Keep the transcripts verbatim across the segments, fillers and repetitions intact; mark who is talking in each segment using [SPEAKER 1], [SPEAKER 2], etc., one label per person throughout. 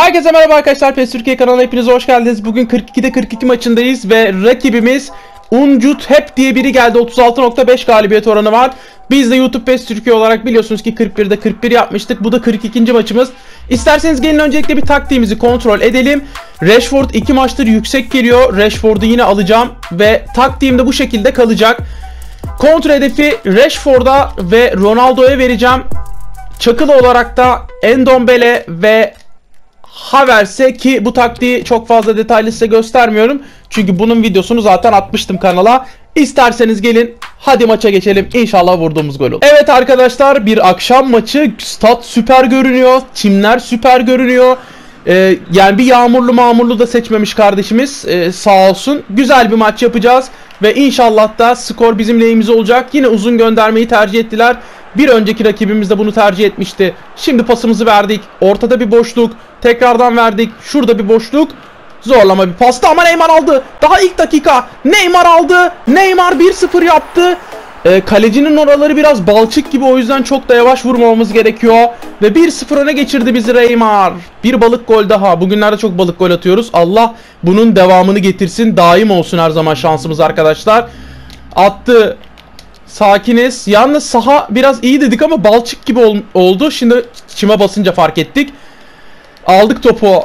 [SPEAKER 1] Herkese merhaba arkadaşlar, PES Türkiye kanalına hepiniz hoş geldiniz. Bugün kırk ikide kırk iki maçındayız ve rakibimiz Uncut diye biri geldi. otuz altı nokta beş galibiyet oranı var. Biz de YouTube PES Türkiye olarak biliyorsunuz ki kırk birde kırk bir yapmıştık. Bu da kırk ikinci maçımız. İsterseniz gelin öncelikle bir taktiğimizi kontrol edelim. Rashford iki maçtır yüksek geliyor. Rashford'u yine alacağım ve taktiğim de bu şekilde kalacak. Kontrol hedefi Rashford'a ve Ronaldo'ya vereceğim. Çakılı olarak da Endombele ve Havertz'e, ki bu taktiği çok fazla detaylı size göstermiyorum. Çünkü bunun videosunu zaten atmıştım kanala. İsterseniz gelin hadi maça geçelim. İnşallah vurduğumuz gol olur. Evet arkadaşlar, bir akşam maçı. Stat süper görünüyor. Çimler süper görünüyor. Ee, yani bir yağmurlu mağmurlu da seçmemiş kardeşimiz. Ee, sağ olsun. Güzel bir maç yapacağız. Ve inşallah da skor bizim lehimize olacak. Yine uzun göndermeyi tercih ettiler. Bir önceki rakibimiz de bunu tercih etmişti. Şimdi pasımızı verdik. Ortada bir boşluk. Tekrardan verdik. Şurada bir boşluk. Zorlama bir pastı ama Neymar aldı. Daha ilk dakika. Neymar aldı. Neymar bir sıfır yaptı. Ee, kalecinin oraları biraz balçık gibi, o yüzden çok da yavaş vurmamamız gerekiyor. Ve bir sıfır öne geçirdi bizi Neymar. Bir balık gol daha. Bugünlerde çok balık gol atıyoruz. Allah bunun devamını getirsin. Daim olsun her zaman şansımız arkadaşlar. Attı. Sakiniz. Yalnız saha biraz iyi dedik ama balçık gibi ol oldu. Şimdi çime basınca fark ettik. Aldık topu.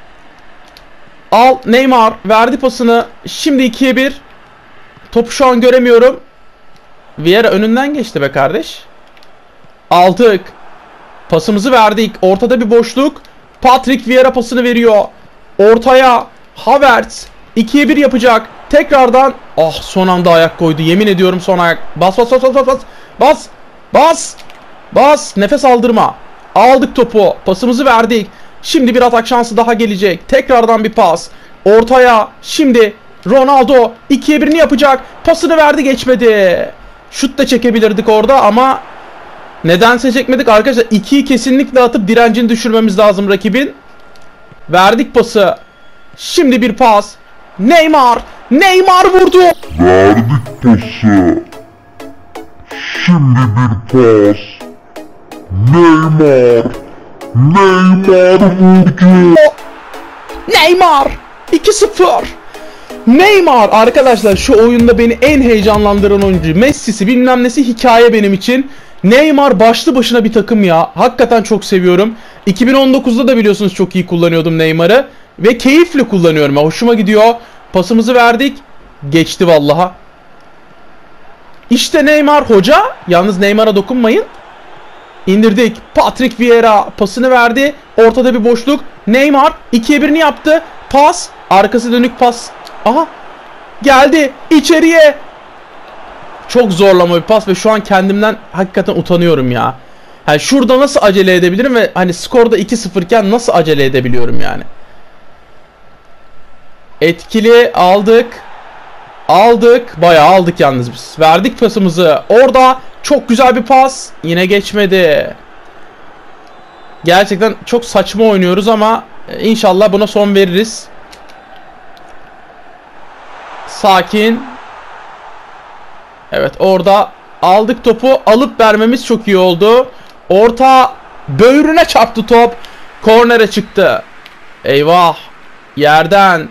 [SPEAKER 1] Al Neymar. Verdi pasını. Şimdi ikiye bir. Topu şu an göremiyorum. Vieira önünden geçti be kardeş. Aldık. Pasımızı verdik. Ortada bir boşluk. Patrick Vieira pasını veriyor. Ortaya Havertz. ikiye bir yapacak. Tekrardan. Ah, son anda ayak koydu. Yemin ediyorum son ayak. Bas bas bas bas bas. Bas. Bas. Bas. Nefes aldırma. Aldık topu. Pasımızı verdik. Şimdi bir atak şansı daha gelecek. Tekrardan bir pas. Ortaya. Şimdi Ronaldo ikiye birini yapacak. Pasını verdi, geçmedi. Şut da çekebilirdik orada ama nedense çekmedik arkadaşlar. ikiyi kesinlikle atıp direncini düşürmemiz lazım rakibin. Verdik pası. Şimdi bir pas. Neymar. Neymar vurdu.
[SPEAKER 2] Verdik pası. Şimdi bir pas. Neymar. Neymar vurdu.
[SPEAKER 1] Neymar. iki sıfır. Neymar arkadaşlar, şu oyunda beni en heyecanlandıran oyuncu. Messi'si bilmem nesi hikaye benim için. Neymar başlı başına bir takım ya. Hakikaten çok seviyorum. iki bin on dokuzda da biliyorsunuz çok iyi kullanıyordum Neymar'ı. Ve keyifli kullanıyorum. Hoşuma gidiyor. Pasımızı verdik. Geçti vallaha. İşte Neymar hoca. Yalnız Neymar'a dokunmayın. İndirdik. Patrick Vieira pasını verdi. Ortada bir boşluk. Neymar ikiye birini yaptı. Pas. Arkası dönük pas. Aha. Geldi. İçeriye. Çok zorlama bir pas ve şu an kendimden hakikaten utanıyorum ya. Yani şurada nasıl acele edebilirim ve hani skorda iki sıfır iken nasıl acele edebiliyorum yani. Etkili aldık. Aldık. Bayağı aldık yalnız biz. Verdik pasımızı. Orada çok güzel bir pas. Yine geçmedi. Gerçekten çok saçma oynuyoruz ama inşallah buna son veririz. Sakin. Evet, orada aldık topu. Alıp vermemiz çok iyi oldu. Orta böğrüne çarptı top. Kornere çıktı. Eyvah. Yerden.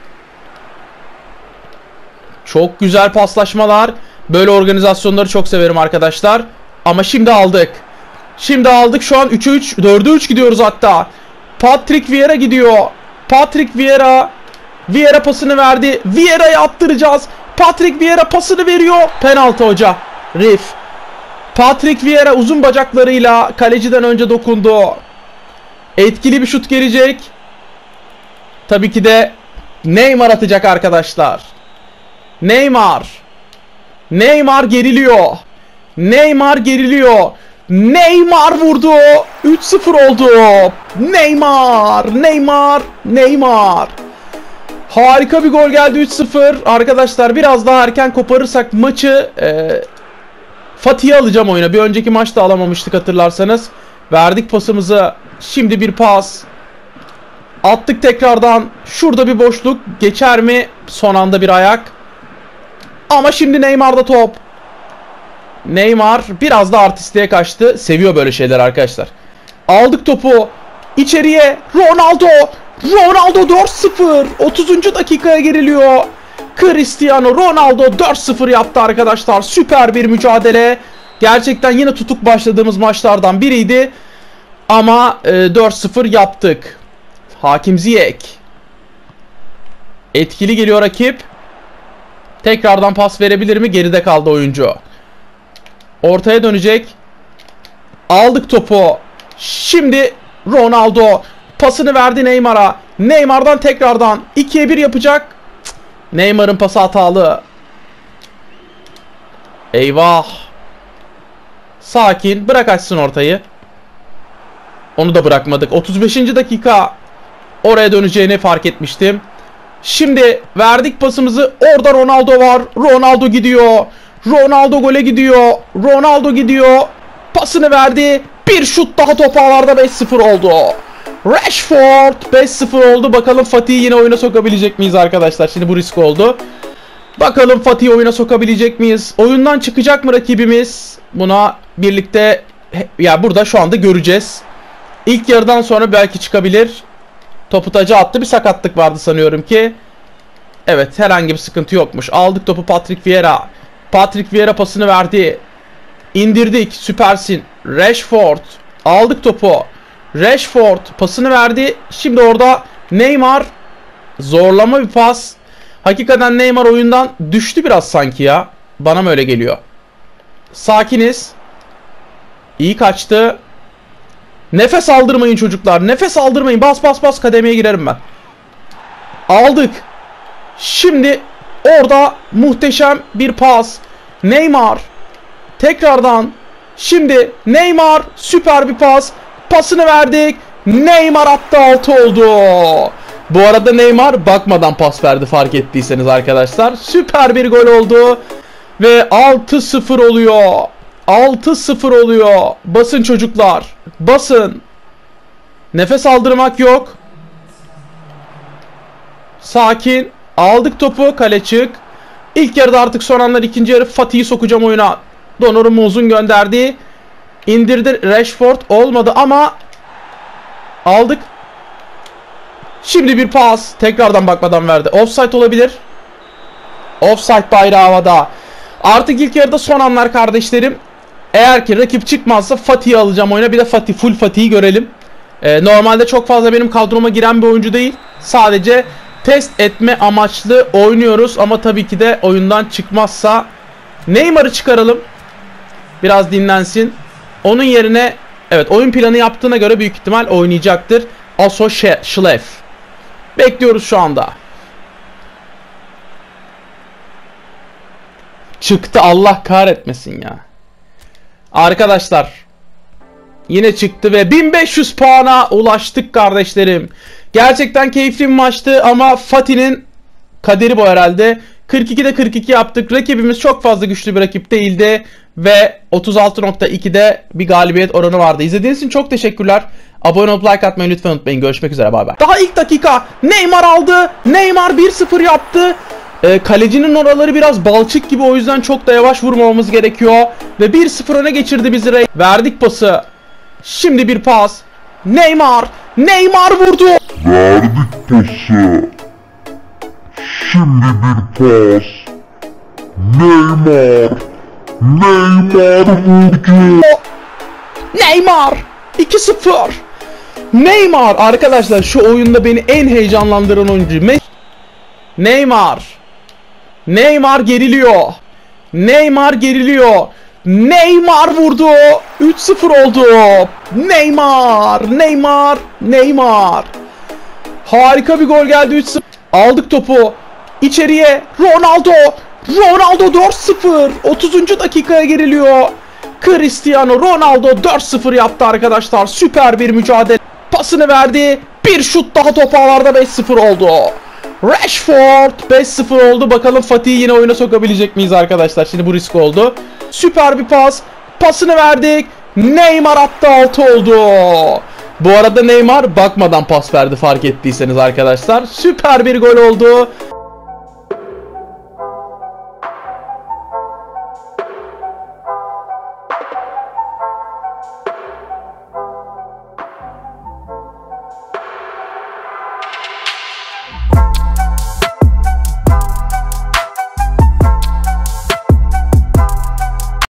[SPEAKER 1] Çok güzel paslaşmalar. Böyle organizasyonları çok severim arkadaşlar. Ama şimdi aldık. Şimdi aldık. Şu an üçe üç, dörde üç gidiyoruz hatta. Patrick Vieira gidiyor. Patrick Vieira. Vieira pasını verdi. Vieira'yı attıracağız. Patrick Vieira pasını veriyor. Penaltı hoca. Rif. Patrick Vieira uzun bacaklarıyla kaleciden önce dokundu. Etkili bir şut gelecek. Tabii ki de Neymar atacak arkadaşlar. Neymar. Neymar geriliyor. Neymar geriliyor. Neymar vurdu. üç sıfır oldu. Neymar. Neymar. Neymar. Harika bir gol geldi. üç sıfır. Arkadaşlar biraz daha erken koparırsak maçı e, Fatih'i alacağım oyuna. Bir önceki maçta alamamıştık hatırlarsanız. Verdik pasımızı. Şimdi bir pas. Attık tekrardan. Şurada bir boşluk. Geçer mi? Son anda bir ayak. Ama şimdi Neymar'da top. Neymar biraz da artistliğe kaçtı. Seviyor böyle şeyler arkadaşlar. Aldık topu. İçeriye Ronaldo. Ronaldo dört sıfır. otuzuncu dakikaya giriliyor. Cristiano Ronaldo dört sıfır yaptı arkadaşlar. Süper bir mücadele. Gerçekten yine tutuk başladığımız maçlardan biriydi. Ama e, dört sıfır yaptık. Hakim Ziyech. Etkili geliyor rakip. Tekrardan pas verebilir mi? Geride kaldı oyuncu. Ortaya dönecek. Aldık topu. Şimdi Ronaldo pasını verdi Neymar'a. Neymar'dan tekrardan ikiye bir yapacak. Neymar'ın pası hatalı. Eyvah. Sakin. Bırak açsın ortayı. Onu da bırakmadık. otuz beşinci dakika. Oraya döneceğini fark etmiştim. Şimdi verdik pasımızı. Orada Ronaldo var. Ronaldo gidiyor. Ronaldo gole gidiyor. Ronaldo gidiyor. Pasını verdi. Bir şut daha top ağlarda beş sıfır oldu. Rashford beş sıfır oldu. Bakalım Fatih'i yine oyuna sokabilecek miyiz arkadaşlar? Şimdi bu risk oldu. Bakalım Fatih'i oyuna sokabilecek miyiz? Oyundan çıkacak mı rakibimiz? Buna birlikte ya burada şu anda göreceğiz. İlk yarıdan sonra belki çıkabilir. Topu taca attı. Bir sakatlık vardı sanıyorum ki. Evet, herhangi bir sıkıntı yokmuş. Aldık topu Patrick Vieira. Patrick Vieira pasını verdi. İndirdik. Süpersin. Rashford. Aldık topu. Rashford pasını verdi. Şimdi orada Neymar. Zorlama bir pas. Hakikaten Neymar oyundan düştü biraz sanki ya. Bana mı öyle geliyor? Sakiniz. İyi kaçtı. Nefes aldırmayın çocuklar. Nefes aldırmayın. Bas bas bas, kademeye girerim ben. Aldık. Şimdi orada muhteşem bir pas. Neymar. Tekrardan. Şimdi Neymar. Süper bir pas. Pasını verdik. Neymar attı, altı oldu. Bu arada Neymar bakmadan pas verdi, fark ettiyseniz arkadaşlar. Süper bir gol oldu. Ve altı sıfır oluyor. altı sıfır oluyor. Basın çocuklar. Basın. Nefes aldırmak yok. Sakin. Aldık topu. Kale çık. İlk yarıda artık son anlar, ikinci yarı Fatih'i sokacağım oyuna. Donnarumma uzun gönderdi. İndirdi Rashford. Olmadı ama aldık. Şimdi bir pas. Tekrardan bakmadan verdi. Offside olabilir. Offside bayrağı havada. Artık ilk yarıda son anlar kardeşlerim. Eğer ki rakip çıkmazsa Fatih'i alacağım oyuna. Bir de Fatih, full Fatih'i görelim. Ee, normalde çok fazla benim kadroma giren bir oyuncu değil. Sadece test etme amaçlı oynuyoruz. Ama tabii ki de oyundan çıkmazsa Neymar'ı çıkaralım. Biraz dinlensin. Onun yerine evet, oyun planı yaptığına göre büyük ihtimal oynayacaktır. Aso Şlef. Bekliyoruz şu anda. Çıktı, Allah kahretmesin ya. Arkadaşlar yine çıktı ve bin beş yüz puana ulaştık kardeşlerim. Gerçekten keyifli bir maçtı ama Fatih'in kaderi bu herhalde. kırk ikide kırk iki yaptık. Rakibimiz çok fazla güçlü bir rakip değildi ve otuz altı nokta ikide bir galibiyet oranı vardı. İzlediğiniz için çok teşekkürler. Abone olup like atmayı lütfen unutmayın. Görüşmek üzere, bay bay. Daha ilk dakika Neymar aldı. Neymar bir sıfır yaptı. Ee, kalecinin oraları biraz balçık gibi, o yüzden çok da yavaş vurmamamız gerekiyor. Ve bir sıfır öne geçirdi bizi. Verdik pası. Şimdi bir pas. Neymar. Neymar vurdu.
[SPEAKER 2] Verdik pası. Şimdi bir pas. Neymar. Neymar vurdu.
[SPEAKER 1] Neymar. iki sıfır. Neymar arkadaşlar, şu oyunda beni en heyecanlandıran oyuncu. Neymar. Neymar geriliyor. Neymar geriliyor. Neymar vurdu. üç sıfır oldu. Neymar. Neymar. Neymar. Harika bir gol geldi. üç sıfır. Aldık topu. İçeriye Ronaldo. Ronaldo dört sıfır. otuzuncu dakikaya giriliyor. Cristiano Ronaldo dört sıfır yaptı arkadaşlar. Süper bir mücadele. Pasını verdi. Bir şut daha top ağlarda beş sıfır oldu. Rashford beş sıfır oldu. Bakalım Fatih'i yine oyuna sokabilecek miyiz arkadaşlar? Şimdi bu risk oldu. Süper bir pas. Pasını verdik. Neymar attı, altı oldu. Bu arada Neymar bakmadan pas verdi, fark ettiyseniz arkadaşlar. Süper bir gol oldu.